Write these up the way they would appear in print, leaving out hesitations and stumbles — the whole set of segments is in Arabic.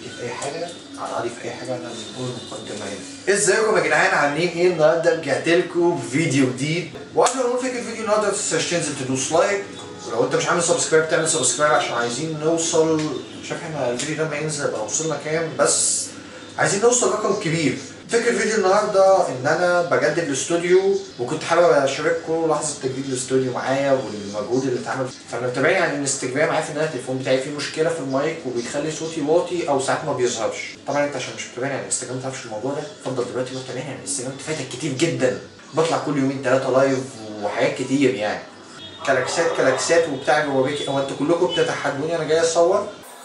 في اي حاجه على قضي في اي حاجه انا بنقول مقدمه هنا. ازيكم يا جدعان عاملين ايه؟ النهارده رجعت لكم بفيديو جديد، وقبل ما نقول فكره الفيديو النهارده ما تنساش تنزل تدوس لايك، ولو انت مش عامل سبسكرايب تعمل سبسكرايب عشان عايزين نوصل. مش عارف احنا الفيديو ده لما ينزل يبقى وصلنا كام، بس عايزين نوصل رقم كبير. فكرة الفيديو النهارده ان انا بجدد الاستوديو، وكنت حابب اشارككم لحظه تجديد الاستوديو معايا والمجهود اللي اتعمل. فانا متابعين على الانستجرام عارف ان انا التليفون بتاعي فيه مشكله في المايك وبيخلي صوتي واطي او ساعات ما بيظهرش. طبعا انت عشان مش متابعني على الانستجرام ما تعرفش الموضوع ده، اتفضل دلوقتي روح تابعني على الانستجرام، فايتك كتير جدا. بطلع كل يومين 3 لايف وحاجات كتير يعني. كلاكسات وبتاع بوريكي. هو انتوا كلكم بتتحدوني انا جاي اصور؟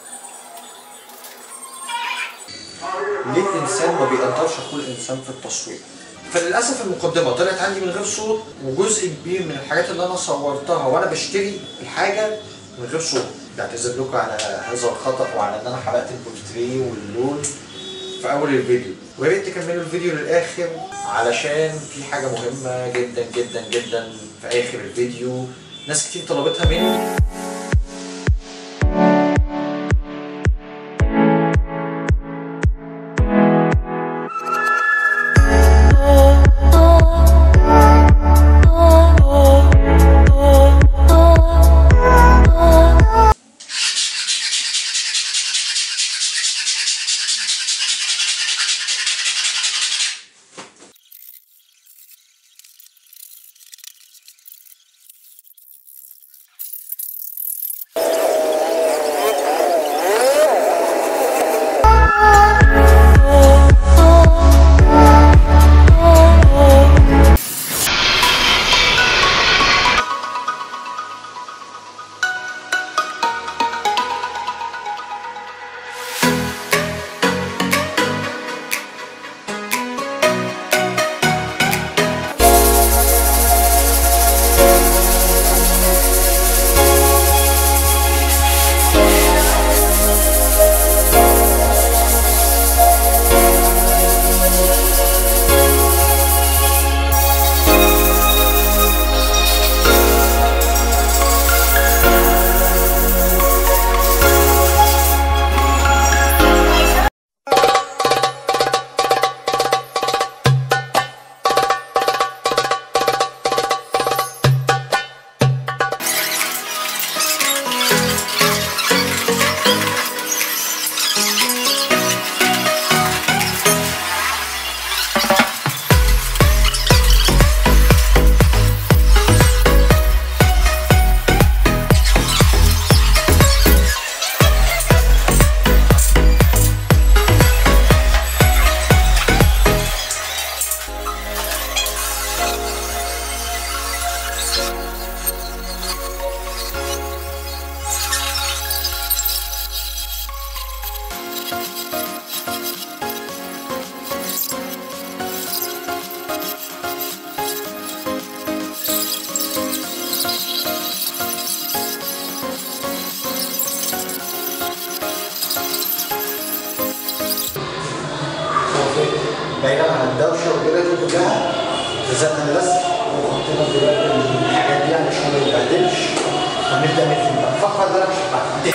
ليه الانسان ما بيقدرش اخوه الانسان في التصوير؟ فللاسف المقدمه طلعت عندي من غير صوت، وجزء كبير من الحاجات اللي انا صورتها وانا بشتري الحاجه من غير صوت. بعتذر لكم على هذا الخطا وعلى ان انا حرقت البورتريه واللون في اول الفيديو، ويا ريت تكملوا الفيديو للاخر علشان في حاجه مهمه جدا جدا جدا في اخر الفيديو ناس كتير طلبتها مني. بعيدا عن الدوشه والليله دي كلها نزلنا بس وحطينا دلوقتي الحاجات دي علشان ما يتبهدلش، ونبدا نقفل بقى. الفقره ده انا مش هبعتها.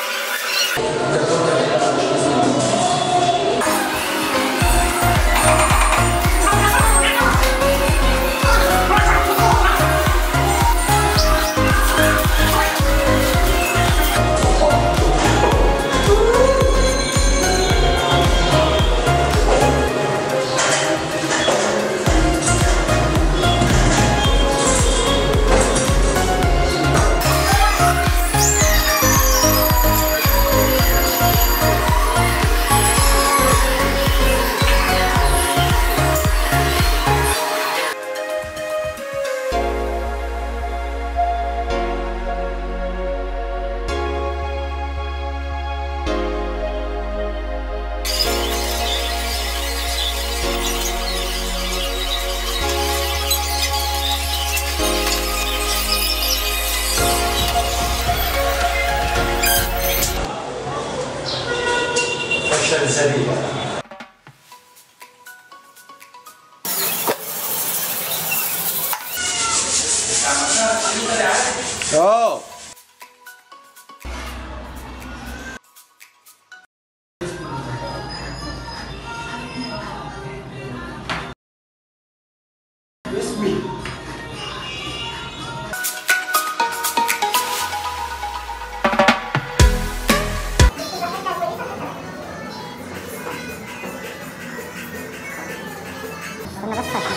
سريع.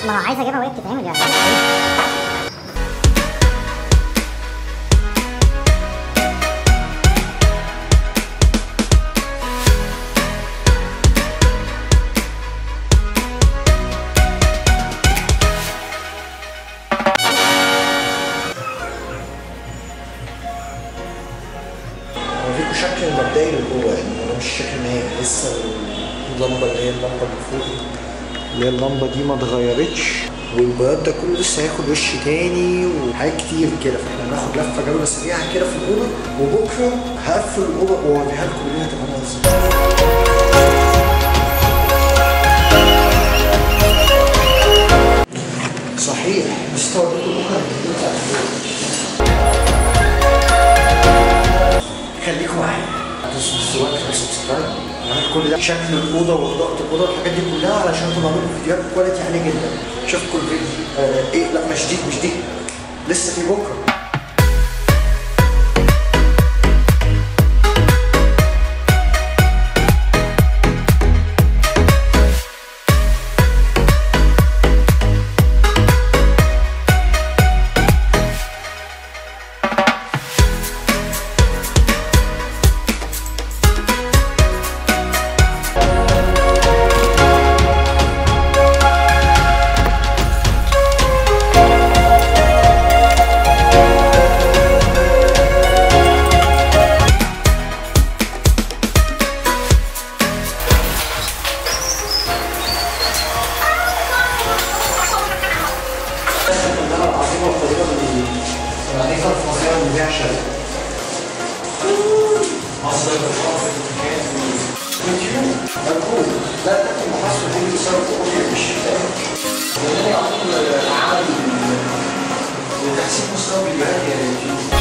ما عايز اجيبها وهي بتتعمل يعني. اوريكم شكل المبدئي اللي جوه، يعني ده مش الشكل النهائي لسه. اللمبه اللي هي اللمبه اللي فوق اللي هي اللمبه دي ما اتغيرتش، والبياض ده كله لسه هياخد وش تاني وحاجات كتير كده. فاحنا هناخد لفه جوله سريعه كده في الاوضه، وبكره هقفل الاوضه واوريها لكم الدنيا هتبقى عامله ازاي. صحيح نسيت اوريكم بكره الفيديو بتاع خليكم معايا. هتدوسوا لايك وسبسكرايب. هنعمل كل ده شكل الاوضه واضاءه الاوضه والحاجات دي كلها علشان طلع لكم فيديوهات كواليتي عاليه جدا. شوفكم الفيديو ايه، لا مش دي لسه في بكره. لا تكن محصل دي بسبب مش يعني عمل وتحسين مستوى الفيديوهات يا يوتيوب.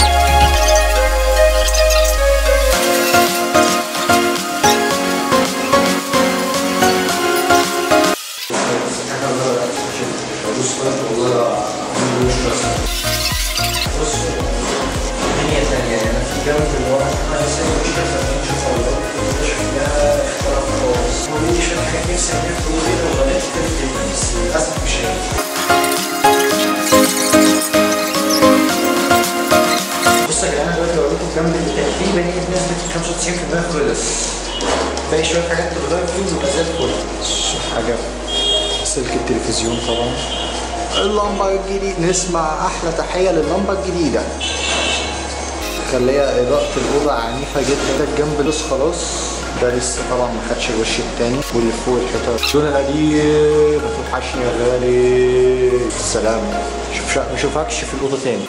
بصوا يا جدعان، انا دلوقتي بوريكم كام تقريبا بنسبه 95% خلص. باقي شويه حاجات تتغير فيه ويبقى زي الفل. حاجه سلك التلفزيون طبعا، اللمبه الجديده. نسمع احلى تحيه لللمبه الجديده. خليها اضاءه الاوضه عنيفه جدا. الجنب لسه خلاص، ده لسه طبعا ما خدش الوش التاني، واللي فوق الحيطه اللون القديم. هتوحشني يا غالي. سلام، ما اشوفكش في الاوضه تاني.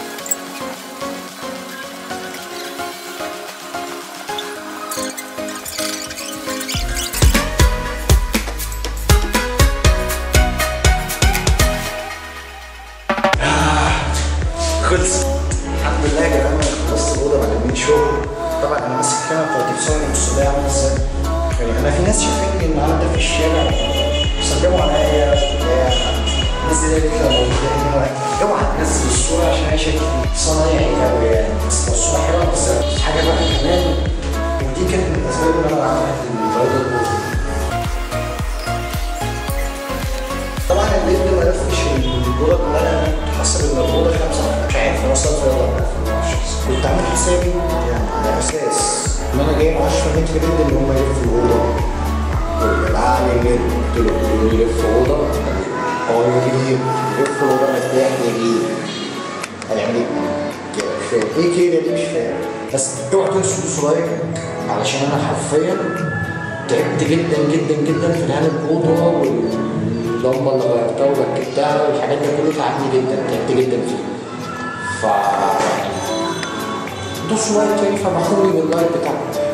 خلص الحمد لله يا جدعان. خلصت الاوضه بعد 100 شهر. طبعا انا ماسك كاميرا 30 ثواني بص ده عامل ازاي. يعني انا في ناس شايفيني النهارده ده في الشارع بيسلموا عليا بتاع نزل لي كده موجوده. اوعى تنزل الصوره عشان هي شكلي صنايعي قوي يعني، بس الصوره حلوه. بس حاجه بقى كمان، ودي كانت من الاسباب ان انا عملت الفيديو. طبعا البيت ده ما لفش الجرد اللي انا حاسب ان الجرد 5 مش عارف وصلت ولا لا. كنت عامل حسابي يعني على اساس ان انا جايب 10 متر جدا ان هم يلفوا الاوضه. والعقل جدا قلت له يلف اوضه هو يجيب يلف اوضه مرتاح يجيب. هنعمل ايه؟ مش فاهم ايه كده دي، مش فاهم. بس اوعوا تنسوا تدوسوا لايك علشان انا حرفيا تعبت جدا جدا جدا في دهان الاوضه واللمبه اللي غيرتها وركبتها والحاجات دي كلها تعبني جدا، تعبت جدا فيها. ف دوسوا لايك تاني، فرحوني باللايك بتاعكم.